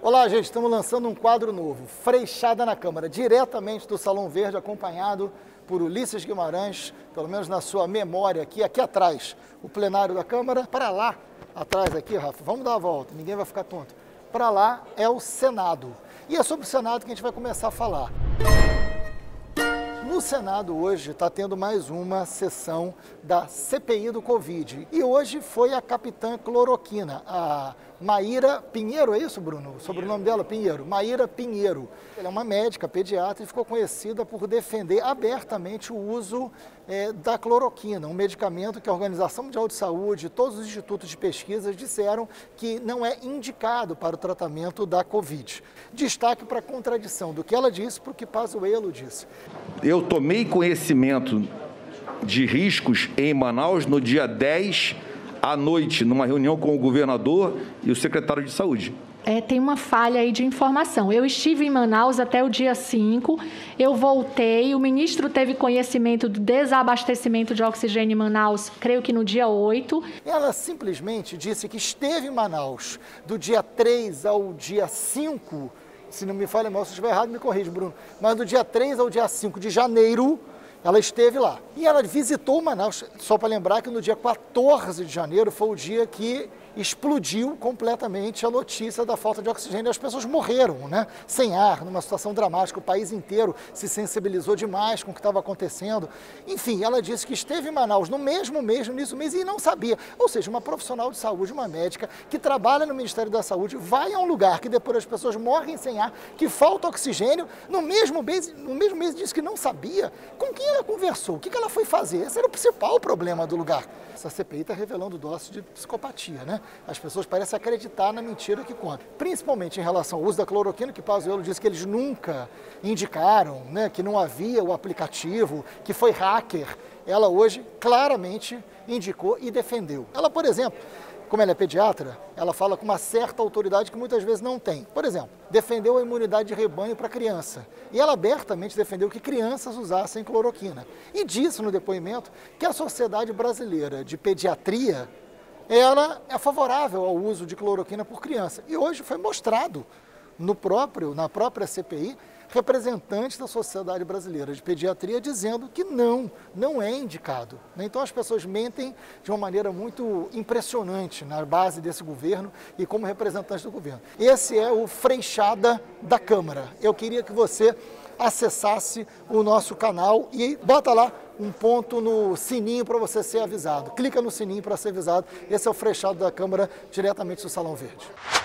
Olá, gente, estamos lançando um quadro novo, Freixada na Câmara, diretamente do Salão Verde, acompanhado por Ulisses Guimarães, pelo menos na sua memória aqui atrás, o plenário da Câmara. Para lá, atrás aqui, Rafa, vamos dar a volta, ninguém vai ficar tonto. Para lá é o Senado. E é sobre o Senado que a gente vai começar a falar. No Senado hoje está tendo mais uma sessão da CPI do Covid. E hoje foi a capitã cloroquina, a Maíra Pinheiro, é isso, Bruno? O sobrenome dela, Pinheiro. Maíra Pinheiro. Ela é uma médica, pediatra, e ficou conhecida por defender abertamente o uso da cloroquina, um medicamento que a Organização Mundial de Saúde e todos os institutos de pesquisas disseram que não é indicado para o tratamento da Covid. Destaque para a contradição do que ela disse para o que Pazuello disse. Eu tomei conhecimento de riscos em Manaus no dia 10 à noite, numa reunião com o governador e o secretário de Saúde. Tem uma falha aí de informação. Eu estive em Manaus até o dia 5, eu voltei, o ministro teve conhecimento do desabastecimento de oxigênio em Manaus, creio que no dia 8. Ela simplesmente disse que esteve em Manaus do dia 3 ao dia 5, se não me falha mal, se estiver errado me corrija, Bruno, mas do dia 3 ao dia 5 de janeiro, ela esteve lá. E ela visitou Manaus, só para lembrar que no dia 14 de janeiro foi o dia que explodiu completamente a notícia da falta de oxigênio. As pessoas morreram, né? Sem ar, numa situação dramática. O país inteiro se sensibilizou demais com o que estava acontecendo. Enfim, ela disse que esteve em Manaus no mesmo mês, no início do mês, e não sabia. Ou seja, uma profissional de saúde, uma médica, que trabalha no Ministério da Saúde, vai a um lugar que depois as pessoas morrem sem ar, que falta oxigênio, no mesmo mês disse que não sabia. Com quem ela conversou? O que ela foi fazer? Esse era o principal problema do lugar. Essa CPI está revelando dose de psicopatia, né? As pessoas parecem acreditar na mentira que conta. Principalmente em relação ao uso da cloroquina, que Pazuello disse que eles nunca indicaram, né? Que não havia o aplicativo, que foi hacker. Ela hoje claramente indicou e defendeu. Ela, por exemplo, como ela é pediatra, ela fala com uma certa autoridade que muitas vezes não tem. Por exemplo, defendeu a imunidade de rebanho para criança. E ela abertamente defendeu que crianças usassem cloroquina. E disse no depoimento que a Sociedade Brasileira de Pediatria, ela é favorável ao uso de cloroquina por criança. E hoje foi mostrado na própria CPI, representantes da Sociedade Brasileira de Pediatria dizendo que não é indicado. Então as pessoas mentem de uma maneira muito impressionante na base desse governo e como representantes do governo. Esse é o Freixada da Câmara. Eu queria que você acessasse o nosso canal e bota lá um ponto no sininho para você ser avisado. Clica no sininho para ser avisado. Esse é o Freixada da Câmara, diretamente do Salão Verde.